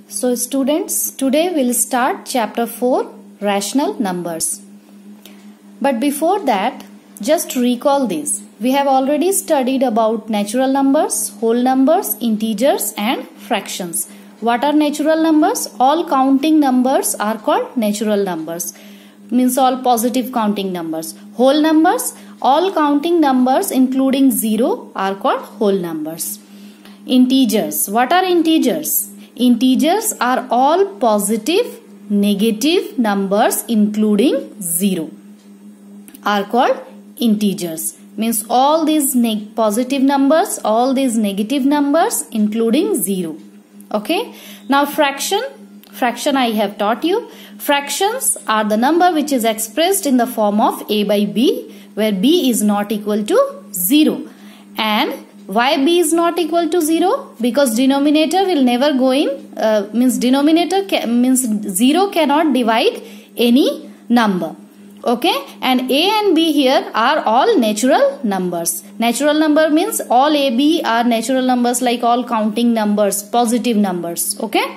So students, today we'll start chapter 4, rational numbers. But before that, just recall this. We have already studied about natural numbers, whole numbers, integers and fractions. What are natural numbers? All counting numbers are called natural numbers. Means all positive counting numbers. Whole numbers, all counting numbers including 0 are called whole numbers. Integers. What are integers? Integers are all positive, negative numbers including 0 are called integers. Means all these positive numbers, all these negative numbers including 0. Okay. Now fraction I have taught you. Fractions are the number which is expressed in the form of a by b, where b is not equal to 0. And why b is not equal to 0? Because denominator will never go in, means 0 cannot divide any number. Okay, and a and b here are all natural numbers. Natural number means all a, b are natural numbers, like all counting numbers, positive numbers. Okay.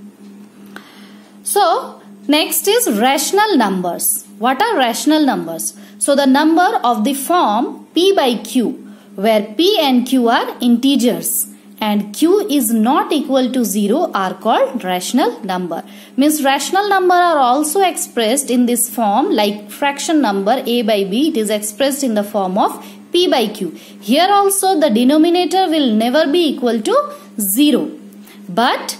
So next is rational numbers. What are rational numbers? So the number of the form p by q, where p and q are integers and q is not equal to 0 are called rational number. Means rational number are also expressed in this form, like fraction number a by b, it is expressed in the form of p by q. Here also the denominator will never be equal to 0. But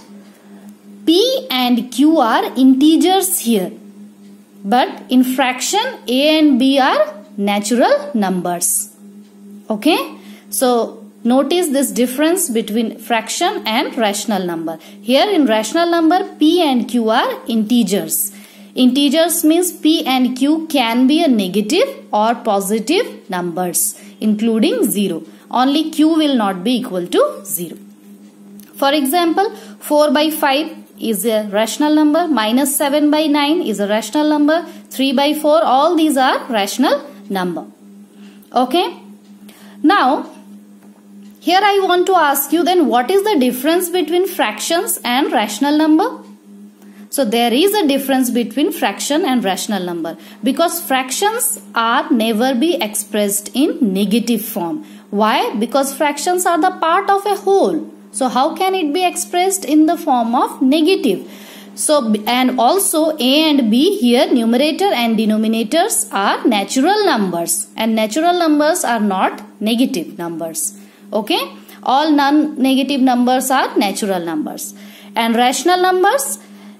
p and q are integers here. But in fraction a and b are natural numbers. Okay. So notice this difference between fraction and rational number. Here in rational number, p and q are integers. Integers means p and q can be a negative or positive numbers including 0. Only q will not be equal to 0. For example, 4 by 5 is a rational number, minus 7 by 9 is a rational number, 3 by 4, all these are rational number. Okay. Now, here I want to ask you then, what is the difference between fractions and rational number? So there is a difference between fraction and rational number, because fractions are never be expressed in negative form. Why? Because fractions are the part of a whole. So how can it be expressed in the form of negative? So, and also a and b here, numerator and denominators are natural numbers, and natural numbers are not negative numbers. Okay. All non-negative numbers are natural numbers. And rational numbers,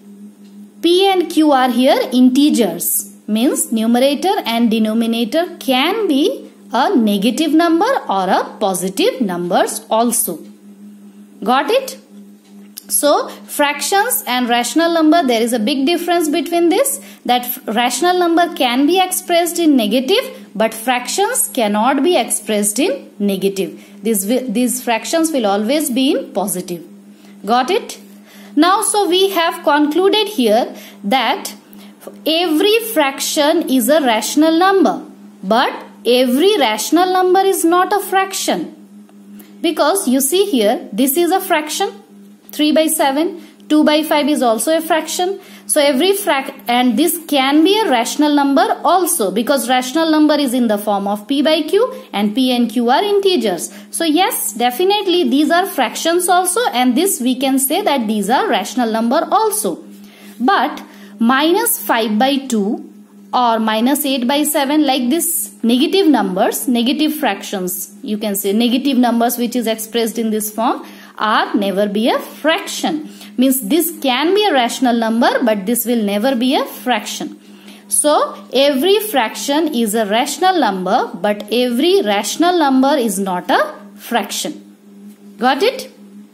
p and q are here integers. Means numerator and denominator can be a negative number or a positive numbers also. Got it? So fractions and rational number, there is a big difference between this, that rational number can be expressed in negative, but fractions cannot be expressed in negative. These fractions will always be in positive. Got it? Now, so we have concluded here that every fraction is a rational number, but every rational number is not a fraction. Because you see here, this is a fraction, 3 by 7, 2 by 5 is also a fraction. So every and this can be a rational number also, because rational number is in the form of p by q and p and q are integers. So yes, definitely these are fractions also, and this we can say that these are rational number also. But minus 5 by 2 or minus 8 by 7, like this negative numbers, negative fractions, you can say negative numbers which is expressed in this form are never be a fraction. Means this can be a rational number, but this will never be a fraction. So every fraction is a rational number, but every rational number is not a fraction. Got it?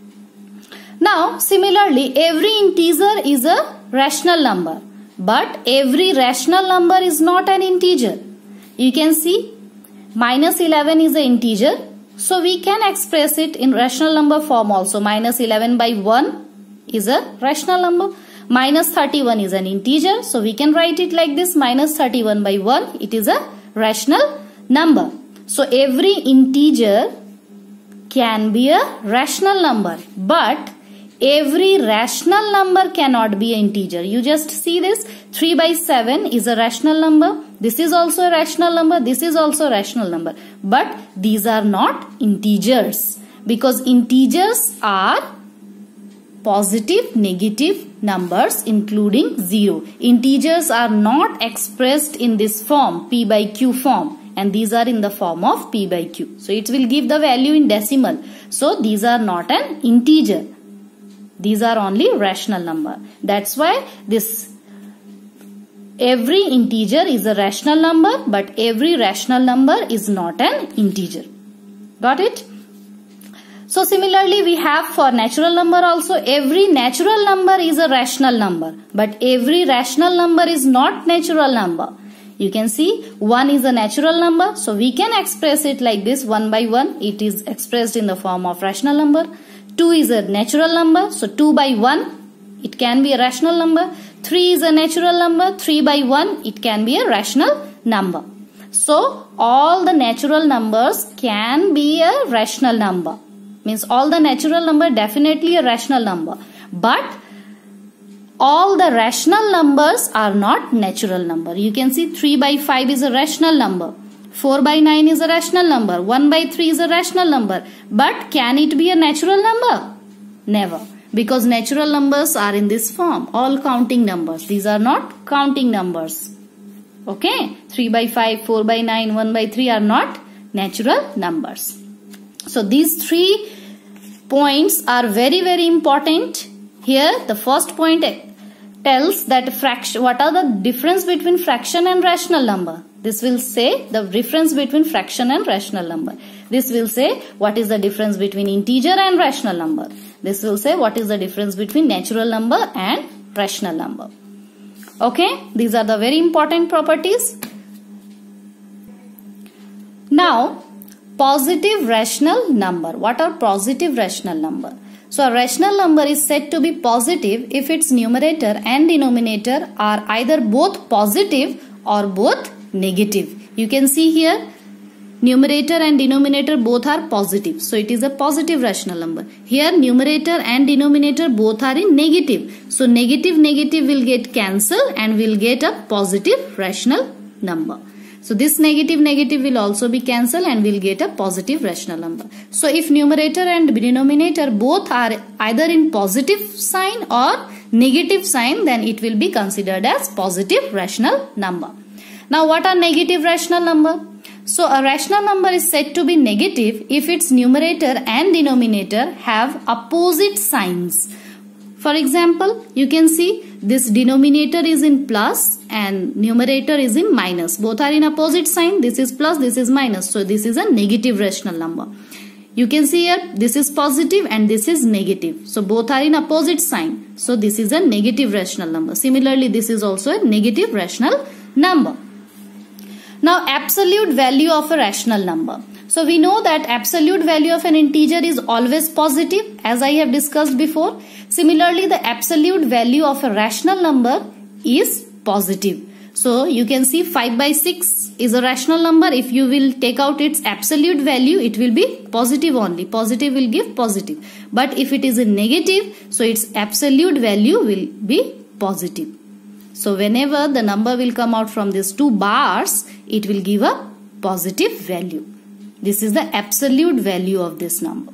Now similarly, every integer is a rational number, but every rational number is not an integer. You can see minus 11 is an integer. So we can express it in rational number form also. Minus 11 by 1 is a rational number. Minus 31 is an integer. So we can write it like this. Minus 31 by 1, it is a rational number. So every integer can be a rational number. But every rational number cannot be an integer. You just see this. 3 by 7 is a rational number. This is also a rational number. This is also a rational number. But these are not integers, because integers are positive, negative numbers including 0. Integers are not expressed in this form, p by q form, and these are in the form of p by q. So it will give the value in decimal. So these are not an integer. These are only rational number. That's why this every integer is a rational number, but every rational number is not an integer. Got it? So similarly we have for natural number also, every natural number is a rational number, but every rational number is not natural number. You can see 1 is a natural number, so we can express it like this, 1 by 1. It is expressed in the form of rational number. 2 is a natural number, so 2 by 1, it can be a rational number. 3 is a natural number, 3 by 1, it can be a rational number. So all the natural numbers can be a rational number. Means all the natural number definitely a rational number. But all the rational numbers are not natural number. You can see 3 by 5 is a rational number. 4 by 9 is a rational number. 1 by 3 is a rational number. But can it be a natural number? Never. Because natural numbers are in this form. All counting numbers. These are not counting numbers. Okay. 3 by 5, 4 by 9, 1 by 3 are not natural numbers. So these 3 points are very, very important. Here the first point tells that fraction, what are the difference between fraction and rational number. This will say the difference between fraction and rational number. This will say what is the difference between integer and rational number. This will say what is the difference between natural number and rational number. Okay, these are the very important properties. Now, positive rational number. What are positive rational number? So a rational number is said to be positive if its numerator and denominator are either both positive or both negative. You can see here numerator and denominator both are positive. So it is a positive rational number. Here numerator and denominator both are in negative. So negative will get cancelled and we'll get a positive rational number. So this negative will also be cancelled and we'll get a positive rational number. So if numerator and denominator both are either in positive sign or negative sign, then it will be considered as positive rational number. Now what are negative rational number? So a rational number is said to be negative if its numerator and denominator have opposite signs. For example, you can see this denominator is in plus and numerator is in minus. Both are in opposite sign. This is plus, this is minus. So this is a negative rational number. You can see here this is positive and this is negative. So both are in opposite sign. So this is a negative rational number. Similarly, this is also a negative rational number. Now absolute value of a rational number. So we know that absolute value of an integer is always positive, as I have discussed before. Similarly, the absolute value of a rational number is positive. So you can see 5 by 6 is a rational number. If you will take out its absolute value, it will be positive only. Positive will give positive. But if it is a negative, so its absolute value will be positive. So whenever the number will come out from these two bars, it will give a positive value. This is the absolute value of this number.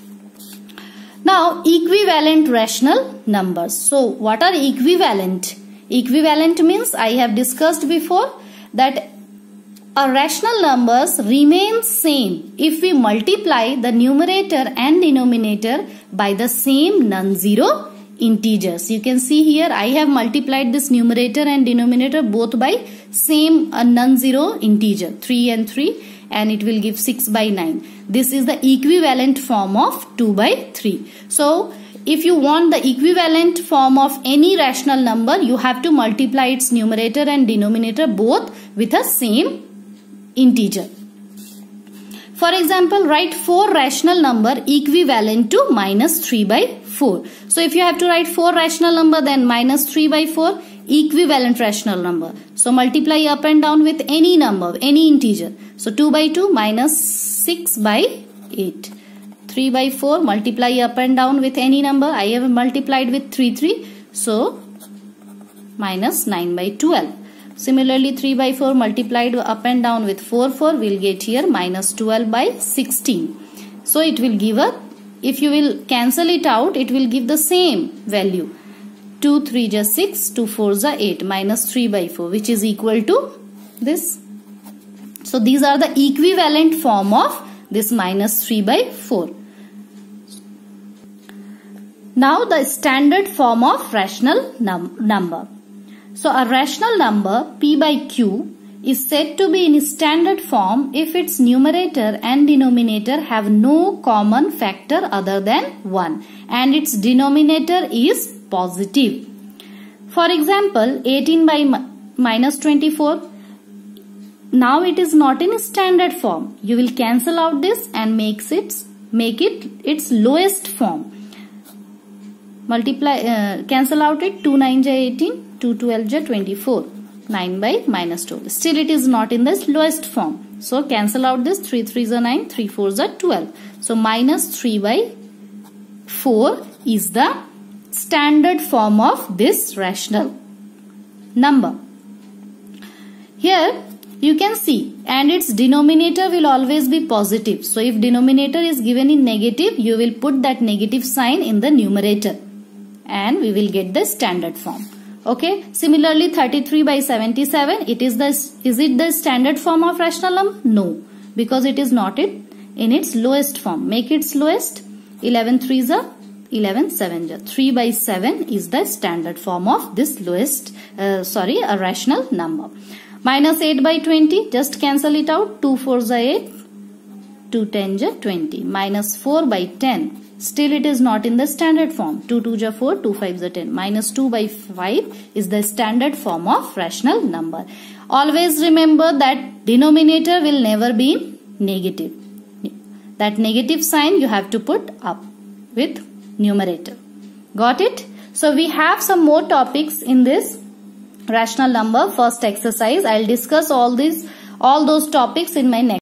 Now, equivalent rational numbers. So, what are equivalent? Equivalent means, I have discussed before, that a rational numbers remain same if we multiply the numerator and denominator by the same non-zero integers. You can see here I have multiplied this numerator and denominator both by same non-zero integer 3 and 3. And it will give 6 by 9. This is the equivalent form of 2 by 3. So, if you want the equivalent form of any rational number, you have to multiply its numerator and denominator both with a same integer. For example, write 4 rational number equivalent to minus 3 by 4. So, if you have to write 4 rational number, then minus 3 by 4 equivalent rational number. So multiply up and down with any number, any integer. So 2 by 2 minus 6 by 8. 3 by 4, multiply up and down with any number. I have multiplied with 3. So minus 9 by 12. Similarly 3 by 4 multiplied up and down with 4 will get here minus 12 by 16. So it will give a, if you will cancel it out, it will give the same value. 2 3 is 6, 2 4 is 8, minus 3 by 4, which is equal to this. So these are the equivalent form of this minus 3 by 4. Now the standard form of rational number. So a rational number P by Q is said to be in standard form if its numerator and denominator have no common factor other than 1 and its denominator is positive. For example, 18 by minus 24. Now it is not in standard form. You will cancel out this and make it its lowest form. Multiply, cancel out it. 2 9 is 18, 2 12 is 24. 9 by minus 12. Still it is not in this lowest form. So cancel out this. 3 3 is 9, 3 4 is 12. So minus 3 by 4 is the standard form of this rational number. Here you can see, and its denominator will always be positive. So if denominator is given in negative, you will put that negative sign in the numerator and we will get the standard form. Okay. Similarly 33 by 77, is it the standard form of rational number? No, because it is not in its lowest form. Make its lowest. 11 3 is 11 7 is 3 by 7 is the standard form of this lowest a rational number. Minus 8 by 20, just cancel it out. 2 4 is 8, 2 10 is 20. Minus 4 by 10, still it is not in the standard form. 2 2 is 4, 2 5 is 10. Minus 2 by 5 is the standard form of rational number. Always remember that denominator will never be negative. That negative sign you have to put up with numerator. Got it? So we have some more topics in this rational number first exercise. I'll discuss all those topics in my next